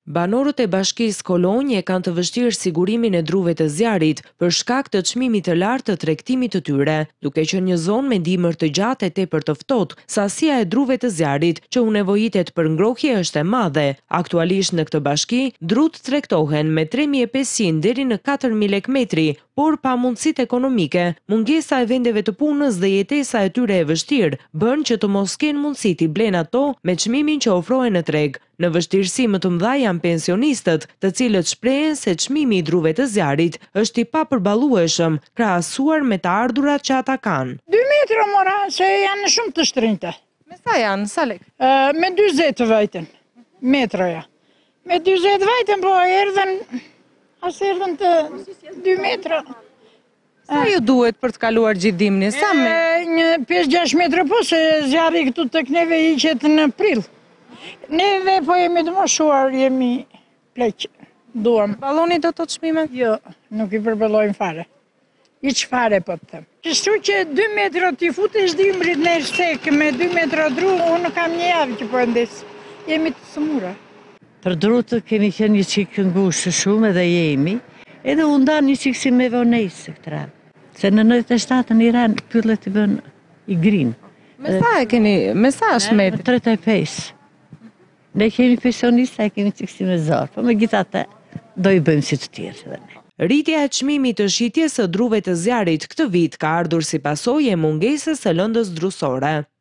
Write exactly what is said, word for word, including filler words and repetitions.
Banorët e bashkisë Kolonjë kanë të vështirë sigurimin e druve të zjarit për shkak të çmimit të lartë të tregtimit të tyre. Duke qenë një zonë me dimër të gjatë e tepër të ftohtë, sasia e druve të zjarit që u nevojitet për ngrohje është e madhe. Aktualisht në këtë bashki, drut tregtohen me tre mijë e pesëqind deri në katër mijë lekë metri, por pa mundësitë ekonomike, mungesa e vendeve të punës dhe jetesa e tyre e vështirë bën që të mos kenë mundësi t'i blejnë ato me çmimin që ofrohen në treg. Në vështirësi më të mëdha janë pensionistët, të cilët shprehen se çmimi i druve të zjarit është i papërballueshëm krahasuar me të ardhurat që ata kanë. dy metra mora, se janë shumë të shtrenjta. Me sa janë, sa lekë? Uh, me dyzet vajten, metroja. Me dyzet vajten, po erdhen, as erdhen të dy metra. Sa ju duhet për të kaluar gjithë dimrin? Sa me? E, një pesë gjashtë metra po, se zjarri këtu tek neve hiqet në prill. Neve po jemi të moshuar, jemi pleq, duam. Balloni do të çmimet? Jo, nuk i përballojmë fare. I çfarë po të them. Kështu që dy metra t'i futesh dimrit në shtek me dy metra dru, unë kam një javë që po ndes. Jemi të sëmura. Për drutë kemi qenë një qikë ngushtë shumë edhe jemi, edhe u nda një qikë si me vonesë këtë radhë. Se në nëntëdhjetë e shtatën në Iran pyllet i bën i grinë. Me sa e keni, me sa është metri? tridhjetë e pesë. Ne kemi pensionista, e kemi qikë si me zorë, po me gjitha te do i bëjmë si të tjerë dhe ne. Rritja e çmimit të shitjes së druve të zjarit këtë vit ka ardhur si pasojë e mungesës së lëndës drusore.